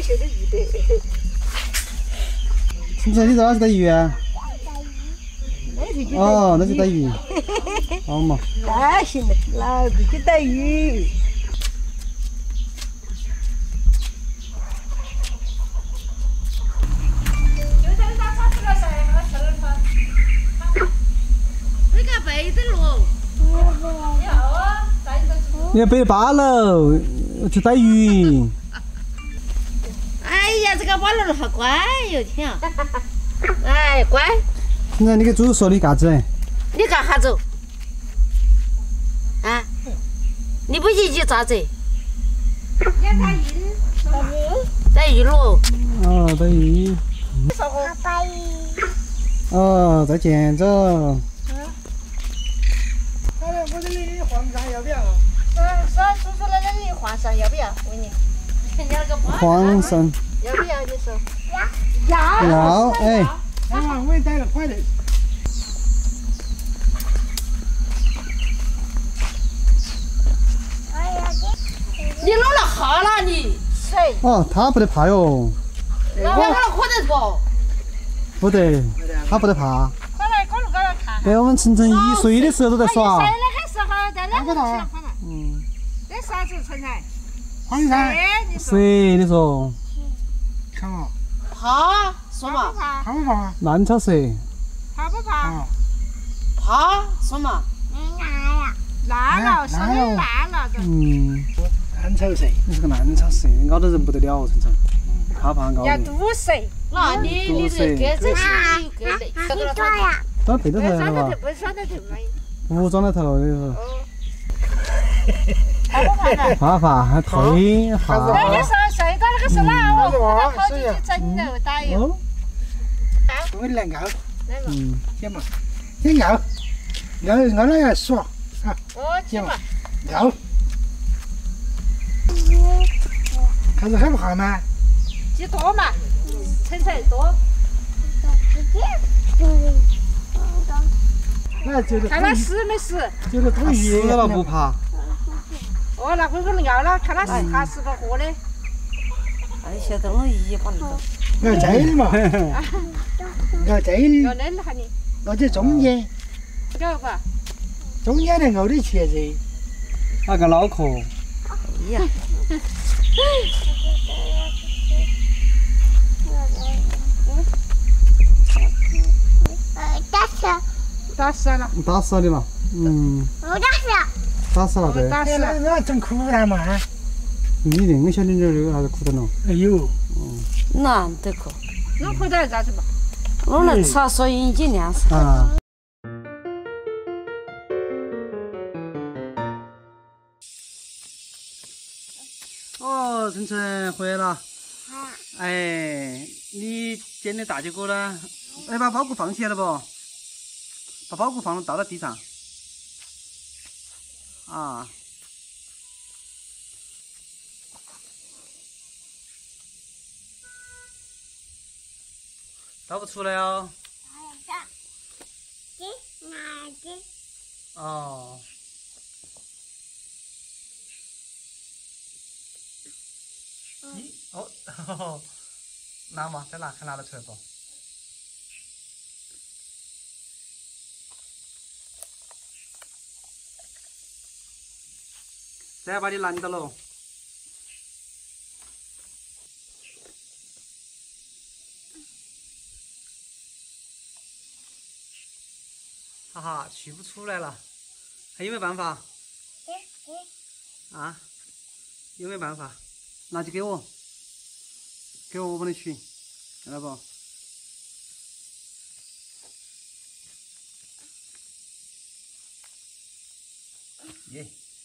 些的鱼的。 现在你在哪去逮鱼啊？哦，那就逮鱼。好嘛。 那行了，老子去逮鱼。 那个背着喽。要啊，带着去。 你要背8楼去逮鱼。 哎呀，这个巴乐好乖哟，天啊！哎，乖。 现在你给猪猪说你干子？ 你干哈子？啊？你不进去咋子？逮鱼喽。 哦，逮鱼。 拜拜。 哦，再见着。 我这里黄鳝要不要？说叔叔那里黄鳝要不要？问你。 黄鳝。 要不要？你说。 要。哎。 哎呀，我也带了，快点。 你弄了哈了你？ 谁？ 哦，他不得怕哟。 那我可得不？ 不得，他不得怕。 快来，快来，快来看。 在我们晨晨1岁的时候都在耍。 在那个时候，在那个地方。 嗯。 那啥子陈才？ 黄鳝。 谁？你说？ 看嘛。 怕说嘛？ 怕不怕？ 烂草蛇。 怕不怕？ 怕说嘛？ 烂了，说的烂了都。 嗯。 烂草蛇。 你是个烂草蛇，咬得人不得了，晨晨。怕咬要人。 毒蛇。 那你这跟这些有跟的，晓得了他。 装背着头了吧？ 不耍得头嘛？ 不装得头的是。 怕不怕呢？ 怕还退哈。 那个时候睡到那个是哪？我跑进去整肉打哟。 我来咬。 嗯。 先嘛，先咬，咬那要耍啊。 先嘛。 咬。看着害不怕吗？ 几多嘛？称称多。 那就是看他死没死？ 就是吐鱼死了不怕。 哦，那会可能要了，看他死他死个活的。 哎，现在我一把那个。 要这里嘛，要这里， 要扔哈你。 或者中间， 晓得不？ 中间的熬得起噻。 那个脑壳。 哎呀。 打死了。 打死了的了。嗯。打死了对。 打死了。 那整苦蛋嘛？ 你那个小点点儿那个苦蛋了。 哎呦。 难得可。 弄回来咋子嘛？ 我能吃，所以已经凉死。 啊。哦，晨晨回来了。哎，你捡的大结果呢？哎，把包谷放起来了不？把包谷倒到地上。啊。倒不出来哦。哦。咦，哦，拿嘛，再拿，看拿得出来不？再把你拦到了。哈哈，取不出来了，还有没有办法？啊？有没有办法？那就给我，我帮你取，看到不？耶！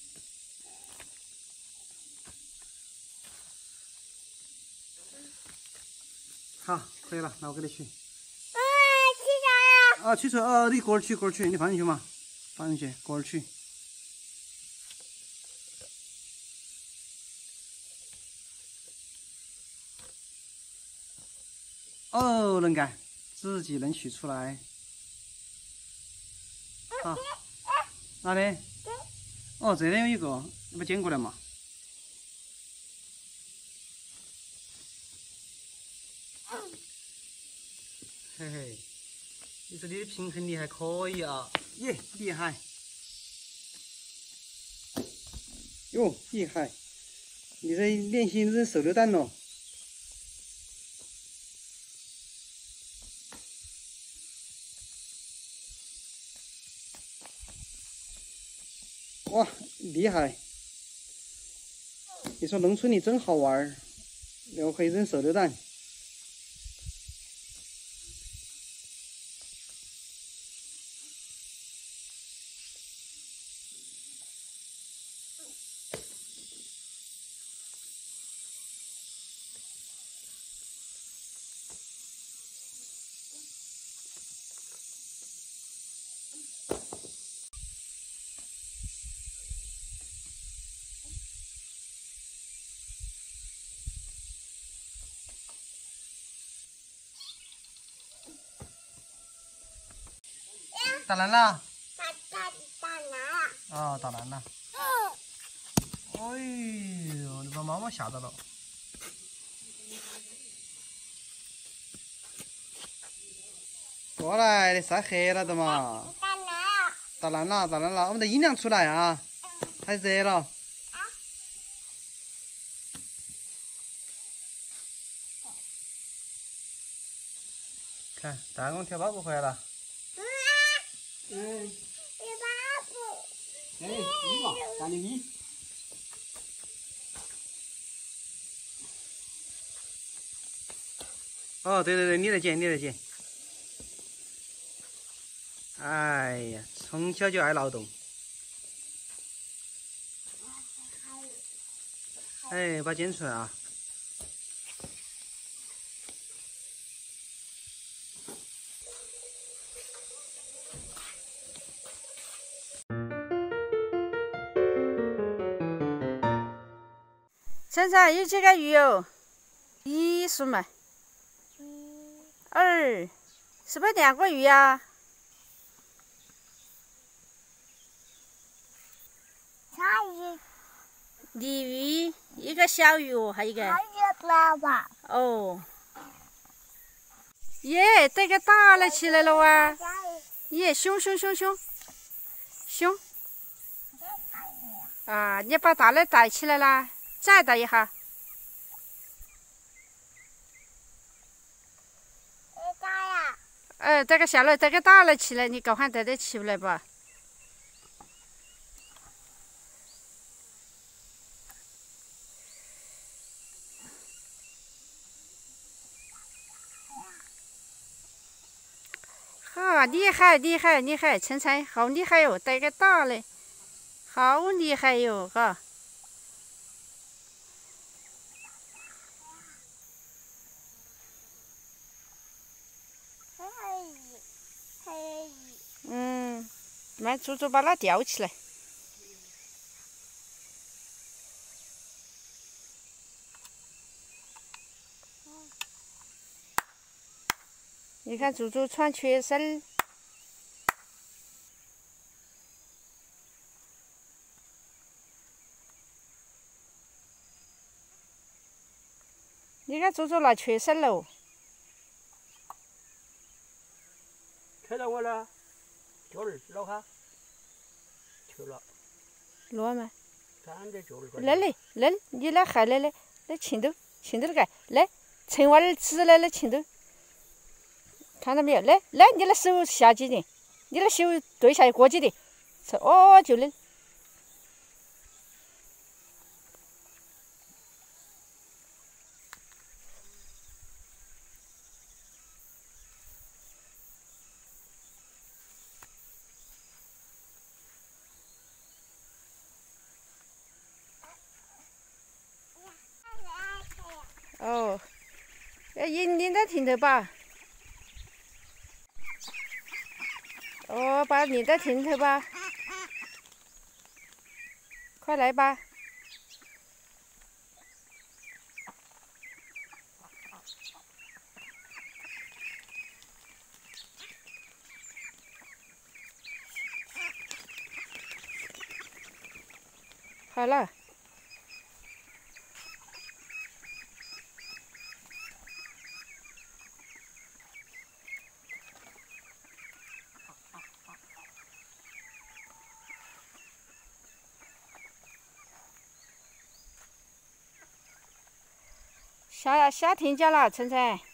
好，可以了，那我给你取。啊，取出来啊！你过儿取，你放进去嘛，放进去，过儿取。哦，能干，自己能取出来。好，哪里？哦，这边有一个，你把捡过来嘛。 嘿嘿，你说你的平衡力还可以啊，耶，厉害！哟，厉害！你在练习扔手榴弹咯？哇，厉害！你说农村里真好玩儿，然后可以扔手榴弹。打蓝了。 打蓝了。 啊，打蓝了。哎呦，你把妈妈吓到了。过来，你晒黑了的嘛。 打蓝。 打蓝了，打蓝了，我们的音量出来啊，太热了。看，大公跳包谷回来了。哎，你嘛，干你咪。哦，对对对，你来捡，你来捡。哎呀，从小就爱劳动。哎，把它捡出来啊！ 晨晨有几个鱼哦？一数嘛。2，是不是2个鱼啊？ 鲨鱼。 鲤鱼，一个小鱼哦，还有一个。 还有爸爸。 哦。耶，这个大了起来了哇！耶，熊。啊，你把大的带起来啦，再带一下。 大呀。 这个小了，这个大了起来，你赶快带它起来吧。哈，厉害，晨晨好厉害哟，带个大的，好厉害哟，哈。慢，猪猪把它吊起来。你看猪猪穿缺身。你看猪猪拿缺身喽。 看到我了，脚儿捞哈，去了。 落吗？ 站在脚儿。 来，你来还来钳头那个，来，陈娃儿指来钳头，看到没有？来，你的手下去点，你的手对下过去点，哦，就那。哦，要引到停头吧。哦，把引到停头吧。快来吧。好了。 下天家了，晨晨。